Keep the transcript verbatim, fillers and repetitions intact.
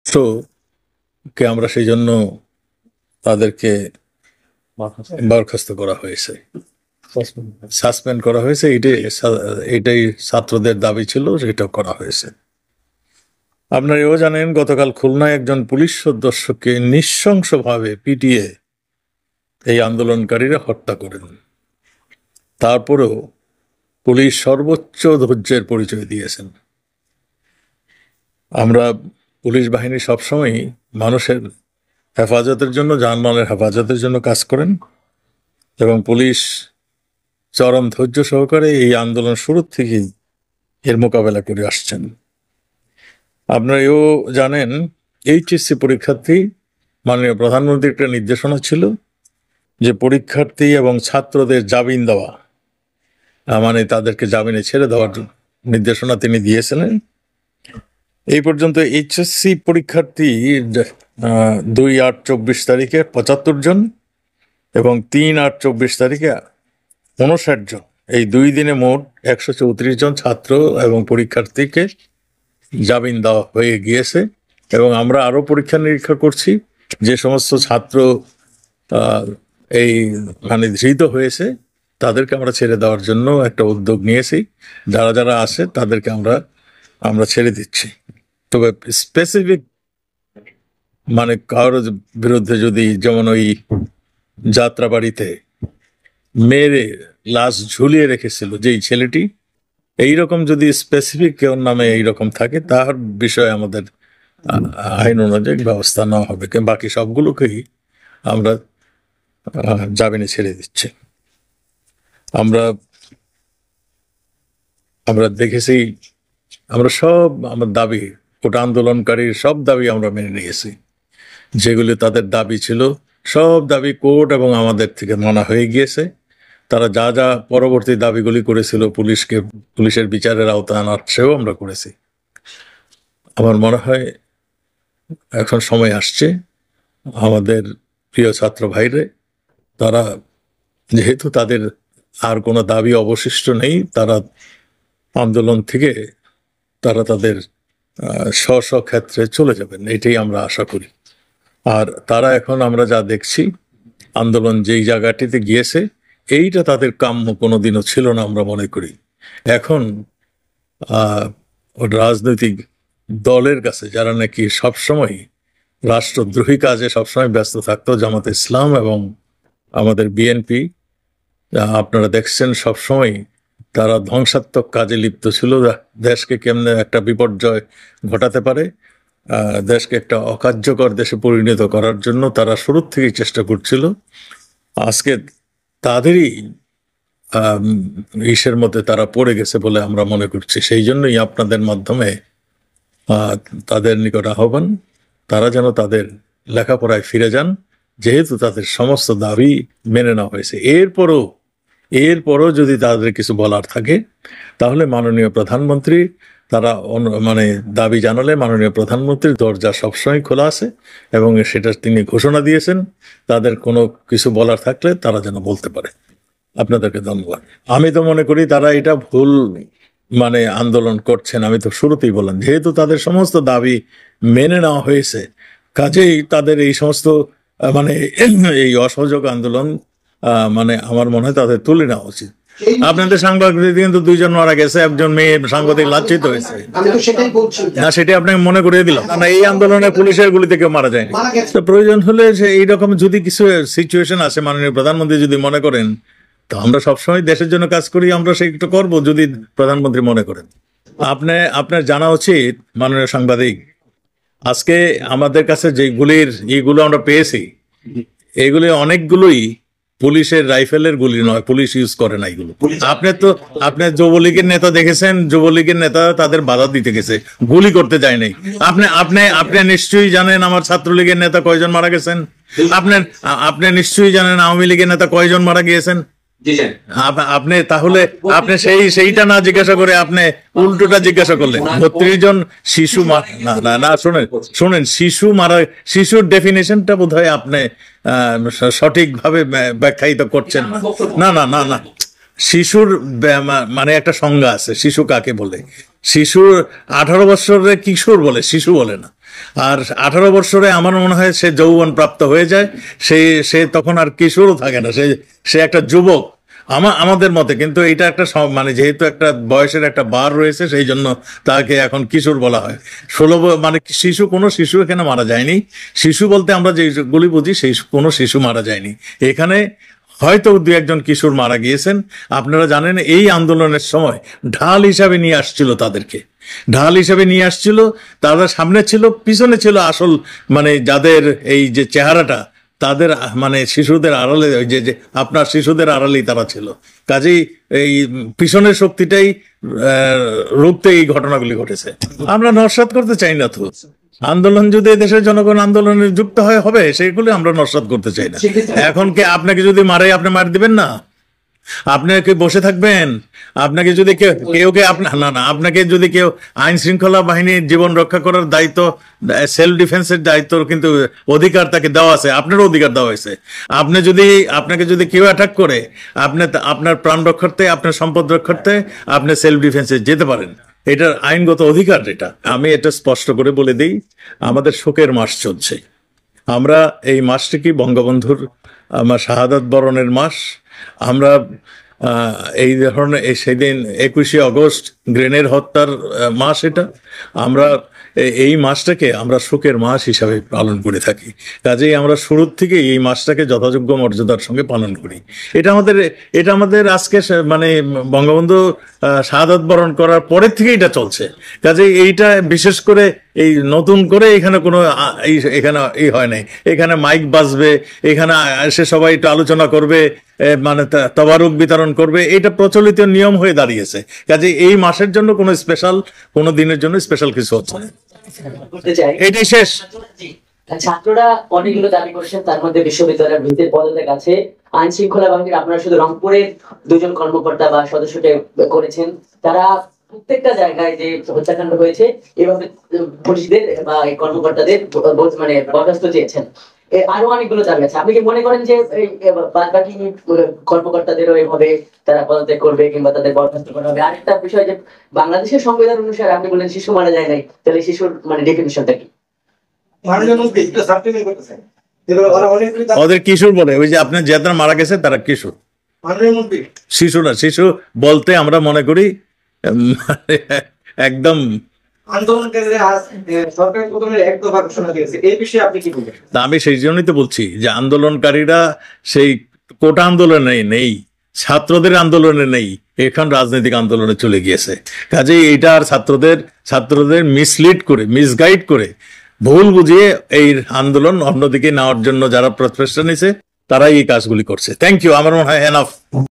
কে আমরা সেই জন্য তাদেরকে বরখাস্ত করা হয়েছে, সাসপেন্ড করা হয়েছে। এটাই এটাই ছাত্রদের দাবি ছিল, সেটা করা হয়েছে। আপনারা এও জানেন গতকাল খুলনায় একজন পুলিশ সদস্যকে নৃশংসভাবে পিটিয়ে এই আন্দোলনকারীরা হত্যা করেন। তারপরেও পুলিশ সর্বোচ্চ ধৈর্যের পরিচয় দিয়েছেন। আমরা পুলিশ বাহিনী সবসময় মানুষের হেফাজতের জন্য, জানমালের হেফাজতের জন্য কাজ করেন এবং পুলিশ চরম ধৈর্য সহকারে এই আন্দোলন শুরু থেকেই এর মোকাবেলা করে আসছেন। আপনারা এও জানেন এইচএসসি পরীক্ষার্থী, মাননীয় প্রধানমন্ত্রীর একটা নির্দেশনা ছিল যে পরীক্ষার্থী এবং ছাত্রদের জামিন দেওয়া, মানে তাদেরকে জামিনে ছেড়ে দেওয়ার নির্দেশনা তিনি দিয়েছিলেন। এই পর্যন্ত এইচএসসি পরীক্ষার্থী দুই আট চব্বিশ তারিখে পঁচাত্তর জন এবং তিন আট চব্বিশ তারিখে উনষাট জন, এই দুই দিনে মোট একশো চৌত্রিশ জন ছাত্র এবং পরীক্ষার্থীকে জামিন দেওয়া হয়ে গিয়েছে। এবং আমরা আরও পরীক্ষা নিরীক্ষা করছি, যে সমস্ত ছাত্র এই মানে ধৃত হয়েছে তাদেরকে আমরা ছেড়ে দেওয়ার জন্য একটা উদ্যোগ নিয়েছি। যারা যারা আসে তাদেরকে আমরা আমরা ছেড়ে দিচ্ছি। তবে স্পেসিফিক মানে কারোর বিরুদ্ধে যদি, যেমন ওই যাত্রাবাড়িতে মেরে লাশ ঝুলিয়ে রেখেছিল যেই ছেলেটি, এইরকম যদি স্পেসিফিক কেউ নামে এইরকম থাকে, তার বিষয়ে আমাদের আইন অনুযায়ী ব্যবস্থা নেওয়া হবে। বাকি সবগুলোকেই আমরা জামিনে ছেড়ে দিচ্ছি। আমরা আমরা দেখেছি, আমরা সব আমার দাবি, ওটা আন্দোলনকারীর সব দাবি আমরা মেনে নিয়েছি। যেগুলি তাদের দাবি ছিল সব দাবি কোর্ট এবং আমাদের থেকে মানা হয়ে গিয়েছে। তারা যা যা পরবর্তী দাবিগুলি করেছিল পুলিশকে পুলিশের বিচারের আওতায় আনার, সেও আমরা করেছি। আমার মনে হয় এখন সময় আসছে আমাদের প্রিয় ছাত্র ভাইরে, তারা যেহেতু তাদের আর কোনো দাবি অবশিষ্ট নেই, তারা আন্দোলন থেকে তারা তাদের স্ব স্ব ক্ষেত্রে চলে যাবেন, এটাই আমরা আশা করি। আর তারা এখন আমরা যা দেখছি, আন্দোলন যেই জায়গাটিতে গিয়েছে এইটা তাদের কাম্য কোনোদিনও ছিল না আমরা মনে করি। এখন রাজনৈতিক দলের কাছে, যারা নাকি সবসময় রাষ্ট্রদ্রোহী কাজে সবসময় ব্যস্ত থাকতো, জামাত ইসলাম এবং আমাদের বিএনপি, আপনারা দেখছেন সবসময় তারা ধ্বংসাত্মক কাজে লিপ্ত ছিল। দেশকে কেমনে একটা বিপর্যয় ঘটাতে পারে, দেশকে একটা অকার্যকর দেশে পরিণত করার জন্য তারা শুরু থেকেই চেষ্টা করছিল। আজকে তাদেরই ইসের মধ্যে তারা পড়ে গেছে বলে আমরা মনে করছি। সেই জন্যই আপনাদের মাধ্যমে তাদের নিকট আহ্বান, তারা যেন তাদের লেখাপড়ায় ফিরে যান, যেহেতু তাদের সমস্ত দাবি মেনে নেওয়া হয়েছে। এরপরও এরপরও যদি তাদের কিছু বলার থাকে, তাহলে মাননীয় প্রধানমন্ত্রী, তারা মানে দাবি জানালে মাননীয় প্রধানমন্ত্রীর দরজা সবসময় খোলা আছে এবং সেটা তিনি ঘোষণা দিয়েছেন। তাদের কোনো কিছু বলার থাকলে তারা যেন বলতে পারে। আপনাদেরকে ধন্যবাদ। আমি তো মনে করি তারা এটা ভুল মানে আন্দোলন করছেন। আমি তো শুরুতেই বললাম, যেহেতু তাদের সমস্ত দাবি মেনে নেওয়া হয়েছে, কাজেই তাদের এই সমস্ত মানে এই অসহযোগ আন্দোলন মানে আমার মনে হয় তাদের তুলে নেওয়া উচিত। আপনাদের সাংবাদিক কিন্তু দুইজন মারা গেছে, একজন মেয়ে সাংবাদিক লাঞ্ছিত হয়েছে, না সেটা আপনাকে মনে করিয়ে দিলাম। না, এই আন্দোলনে পুলিশের গুলিতে কেউ মারা যায়নি। তো প্রয়োজন হলে এইরকম যদি কিছু সিচুয়েশন আসে, মাননীয় প্রধানমন্ত্রী যদি মনে করেন, তো আমরা সবসময় দেশের জন্য কাজ করি, আমরা সেইটা করবো যদি প্রধানমন্ত্রী মনে করেন। আপনি আপনার জানা উচিত মাননীয় সাংবাদিক, আজকে আমাদের কাছে যেগুলির এইগুলো আমরা পেয়েছি, এইগুলি অনেকগুলোই পুলিশের রাইফেলের গুলি নয়, পুলিশ ইউজ করে না এগুলো। আপনি তো আপনি যুবলীগের নেতা দেখেছেন, যুবলীগের নেতা তাদের বাধা দিতে গেছে, গুলি করতে যায় নাই। আপনি আপনি আপনি নিশ্চয়ই জানেন আমার ছাত্রলীগের নেতা কয়জন মারা গেছেন। আপনি আপনি নিশ্চয়ই জানেন আওয়ামী লীগের নেতা কয়জন মারা গিয়েছেন। আপনি তাহলে আপনি সেই সেইটা না জিজ্ঞাসা করে আপনি উল্টোটা জিজ্ঞাসা করলেন। বত্রিশ জন শিশু না না না শোনেন শোনেন শিশু মারা, শিশুর ডেফিনেশনটা বোধ হয় আপনি সঠিকভাবে ব্যাখ্যায়িত করছেন না। না না না শিশুর মানে একটা সংজ্ঞা আছে, শিশু কাকে বলে। শিশুর আঠারো বছরের কিশোর বলে, শিশু বলে না। আর আঠারো বছরে আমার মনে হয় সে যৌবন প্রাপ্ত হয়ে যায়, সে সে তখন আর কিশোরও থাকে না, সে সে একটা যুবক আমা আমাদের মতে। কিন্তু এটা একটা সম- মানে যেহেতু একটা বয়সের একটা বার রয়েছে, সেই জন্য তাকে এখন কিশোর বলা হয়। ষোলো ব- মানে শিশু, কোনো শিশু এখানে মারা যায়নি। শিশু বলতে আমরা যেগুলি বুঝি সেই কোনো শিশু মারা যায়নি এখানে। হয়তো দু একজন কিশোর মারা গিয়েছেন। আপনারা জানেন এই আন্দোলনের সময় ঢাল হিসাবে নিয়ে আসছিল তাদেরকে, ঢাল হিসাবে নিয়ে আসছিল। তারা সামনে ছিল, পিছনে ছিল আসল মানে যাদের এই যে চেহারাটা, তাদের আহ, মানে শিশুদের আড়ালে, ওই যে যে আপনার শিশুদের আড়ালেই তারা ছিল। কাজেই এই পিছনের শক্তিটাই আহ, রুখতে এই ঘটনাগুলি ঘটেছে। আমরা নস্যাৎ করতে চাই না তো। আন্দোলন যদি দেশের জনগণ আন্দোলনে যুক্ত হয় হবে, সেগুলো আমরা নস্যাৎ করতে চাই না। এখন কি আপনাকে যদি মারে আপনি মার দিবেন না? আপনি কি বসে থাকবেন? আপনাকে যদি কেউ কেউ কে আপনার না না আপনাকে যদি কেউ আইন শৃঙ্খলা বাহিনীর জীবন রক্ষা করার দায়িত্ব, সেলফ ডিফেন্সের দায়িত্ব কিন্তু অধিকার তাকে দেওয়া আছে, আপনারও অধিকার দেওয়া হয়েছে। আপনি যদি আপনাকে যদি কেউ অ্যাটাক করে, আপনি তা- আপনার প্রাণ রক্ষার্থে, আপনার সম্পদ রক্ষার্থে আপনি সেলফ ডিফেন্সে যেতে পারেন। এটার আইনগত অধিকার এটা। আমি এটা স্পষ্ট করে বলে দিই, আমাদের শোকের মাস চলছে। আমরা এই মাসটি কি বঙ্গবন্ধুর আমার শাহাদাত বরণের মাস। আমরা আহ, এই ধরনের এই সেদিন একুশে আগস্ট গ্রেনেড হত্যার আহ, মাস এটা। আমরা এ- এই মাসটাকে আমরা শোকের মাস হিসাবে পালন করে থাকি। কাজেই আমরা শুরুর থেকে এই মাসটাকে যথাযোগ্য মর্যাদার সঙ্গে পালন করি। এটা আমাদের এটা আমাদের আজকে সে- মানে বঙ্গবন্ধু আহ, শাহাদাত বরণ করার পরের থেকে এটা চলছে। কাজেই এইটা বিশেষ করে এই নতুন করে এখানে কোনো আ- এই এখানে এই হয় নাই। এখানে মাইক বাজবে, এখানে এসে সবাই একটু আলোচনা করবে, এ, মানে তা- তবারুক বিতরণ করবে, এটা প্রচলিত নিয়ম হয়ে দাঁড়িয়েছে। কাজে এই মাসের জন্য কোনো স্পেশাল, কোনো দিনের জন্য স্পেশাল কিছু হচ্ছে না। করতে চাই, এটাই শেষ। ছাত্ররা অনেকগুলো দাবি করছেন, তার মধ্যে বিশ্ববিদ্যালয়ের ভিত্তির পদত্যাগ আছে। আইন শৃঙ্খলা বাহিনীর আপনারা শুধু রংপুরের দুজন কর্মকর্তা বা সদস্যকে করেছেন, তারা প্রত্যেকটা জায়গায় যে হত্যাকাণ্ড হয়েছে এভাবে পুলিশদের বা এই কর্মকর্তাদের ব- মানে বরখাস্ত চেয়েছেন। এ আরো অনেকগুলো দাবি আছে। আপনি কি মনে করেন যে এই বাদ বাকি কর্মকর্তাদেরও এভাবে তারা পদত্যাগ করবে কিংবা তাদের বরখাস্ত করা হবে? আরেকটা বিষয় যে বাংলাদেশের সংবিধান অনুসারে আপনি বলেন শিশু মারা যায় নাই, তাহলে শিশুর মানে ডেফিনিশনটা কি? ওদের কিশোর বলে, ওই যে আপনার যারা মারা গেছে তারা কিশোর, শিশু না। শিশু বলতে আমরা মনে করি উম, একদম। আন্দোলনকারীরা আজ সরকারি প্রধানের এক দফা ঘোষণা দিয়েছে, এই বিষয়ে আপনি কি বলবেন? তা আমি সেই জন্যই তো বলছি যে আন্দোলনকারীরা সেই কোটা আন্দোলনে নেই, ছাত্রদের আন্দোলনে নেই, এখন রাজনৈতিক আন্দোলনে চলে গিয়েছে। কাজেই এইটা আর ছাত্রদের ছাত্রদের মিসলিড করে, মিসগাইড করে, ভুল বুঝিয়ে এই আন্দোলন অন্যদিকে নেওয়ার জন্য যারা প্রচেষ্টা নিছে, তারাই এই কাজগুলি করছে। Thank you. আমার মনে হয় এনাফ।